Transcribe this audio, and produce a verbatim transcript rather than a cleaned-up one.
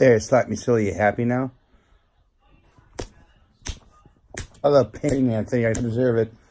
There, slap me silly. You happy now? I love painting that thing. I deserve it.